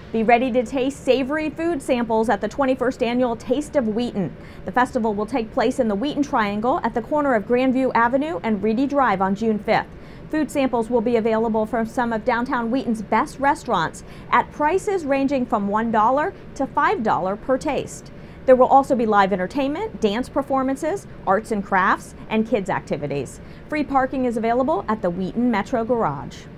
Be ready to taste savory food samples at the 21st Annual Taste of Wheaton. The festival will take place in the Wheaton Triangle at the corner of Grandview Avenue and Reedy Drive on June 5th. Food samples will be available from some of downtown Wheaton's best restaurants at prices ranging from $1 to $5 per taste. There will also be live entertainment, dance performances, arts and crafts, and kids activities. Free parking is available at the Wheaton Metro Garage.